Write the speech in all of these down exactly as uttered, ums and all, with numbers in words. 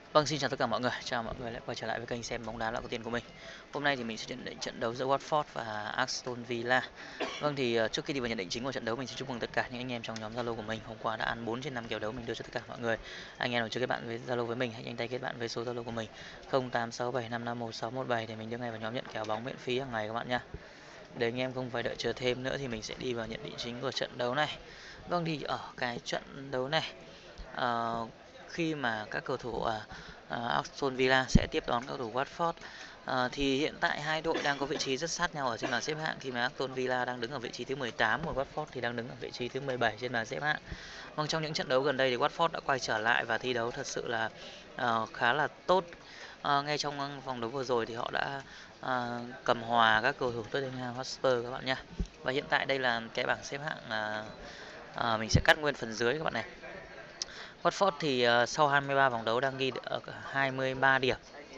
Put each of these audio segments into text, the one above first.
Vâng, xin chào tất cả mọi người. Chào mọi người lại quay trở lại với kênh xem bóng đá là có tiền của mình. Hôm nay thì mình sẽ nhận định trận đấu giữa Watford và Aston Villa. Vâng thì uh, trước khi đi vào nhận định chính của trận đấu, mình xin chúc mừng tất cả những anh em trong nhóm Zalo của mình. Hôm qua đã ăn bốn trên năm kèo đấu mình đưa cho tất cả mọi người. Anh em nào chưa kết bạn với Zalo với mình, hãy nhanh tay kết bạn với số Zalo của mình không tám sáu bảy năm năm một sáu một bảy để mình đưa ngay vào nhóm nhận kèo bóng miễn phí hàng ngày các bạn nha. Để anh em không phải đợi chờ thêm nữa thì mình sẽ đi vào nhận định chính của trận đấu này. Vâng thì ở cái trận đấu này, uh, khi mà các cầu thủ uh, uh, Aston Villa sẽ tiếp đón các cầu thủ Watford, uh, thì hiện tại hai đội đang có vị trí rất sát nhau ở trên bảng xếp hạng, khi mà Aston Villa đang đứng ở vị trí thứ mười tám, còn Watford thì đang đứng ở vị trí thứ mười bảy trên bảng xếp hạng. Vâng, trong những trận đấu gần đây thì Watford đã quay trở lại và thi đấu thật sự là uh, khá là tốt. Uh, ngay trong vòng đấu vừa rồi thì họ đã uh, cầm hòa các cầu thủ Tottenham Hotspur các bạn nhé. Và hiện tại đây là cái bảng xếp hạng, uh, uh, mình sẽ cắt nguyên phần dưới các bạn này. Watford thì uh, sau hai mươi ba vòng đấu đang ghi được hai mươi ba điểm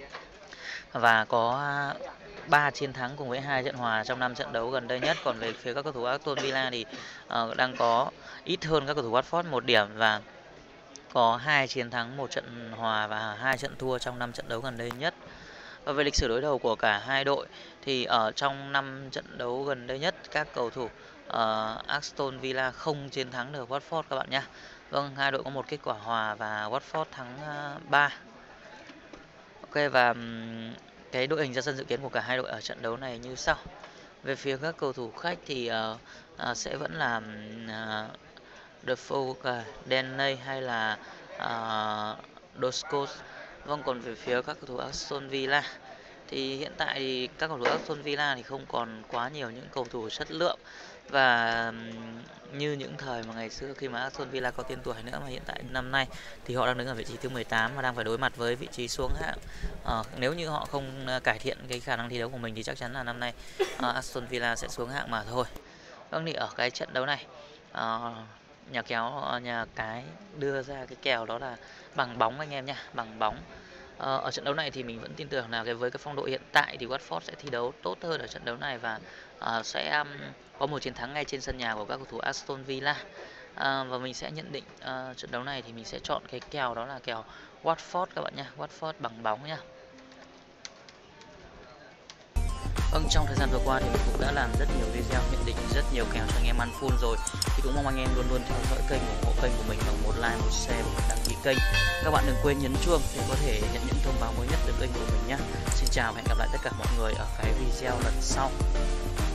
và có ba chiến thắng cùng với hai trận hòa trong năm trận đấu gần đây nhất. Còn về phía các cầu thủ Aston Villa thì uh, đang có ít hơn các cầu thủ Watford một điểm và có hai chiến thắng, một trận hòa và hai trận thua trong năm trận đấu gần đây nhất. Và về lịch sử đối đầu của cả hai đội thì ở trong năm trận đấu gần đây nhất, các cầu thủ uh, Aston Villa không chiến thắng được Watford các bạn nhé. Vâng, hai đội có một kết quả hòa và Watford thắng uh, ba. Ok, và um, cái đội hình ra sân dự kiến của cả hai đội ở trận đấu này như sau. Về phía các cầu thủ khách thì uh, uh, sẽ vẫn là uh, Defoe, uh, Deney hay là uh, Doskos. Vâng, còn về phía các cầu thủ Aston Villa thì hiện tại thì các cầu thủ Aston Villa thì không còn quá nhiều những cầu thủ chất lượng, và như những thời mà ngày xưa khi mà Aston Villa có tên tuổi nữa, mà hiện tại năm nay thì họ đang đứng ở vị trí thứ mười tám và đang phải đối mặt với vị trí xuống hạng. À, nếu như họ không cải thiện cái khả năng thi đấu của mình thì chắc chắn là năm nay uh, Aston Villa sẽ xuống hạng mà thôi. Vâng, thì ở cái trận đấu này, uh, nhà kéo nhà cái đưa ra cái kèo đó là bằng bóng anh em nha, bằng bóng. Ờ, ở trận đấu này thì mình vẫn tin tưởng là cái với cái phong độ hiện tại thì Watford sẽ thi đấu tốt hơn ở trận đấu này và uh, sẽ um, có một chiến thắng ngay trên sân nhà của các cầu thủ Aston Villa. Uh, và mình sẽ nhận định uh, trận đấu này thì mình sẽ chọn cái kèo đó là kèo Watford các bạn nhé, Watford bằng bóng nhá. Vâng, trong thời gian vừa qua thì mình cũng đã làm rất nhiều video nhận định rất nhiều kèo cho anh em ăn full rồi, thì cũng mong anh em luôn luôn theo dõi kênh, ủng hộ kênh của mình bằng một like, một share và một đăng ký kênh. Các bạn đừng quên nhấn chuông để có thể nhận những thông báo mới nhất từ kênh của mình nhé. Xin chào và hẹn gặp lại tất cả mọi người ở cái video lần sau.